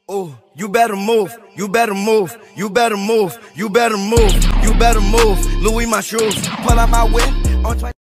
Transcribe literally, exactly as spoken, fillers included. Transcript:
Oh, you better move, you better move, you better move, you better move, you better move. Louis my shoes, pull out my whip on twice.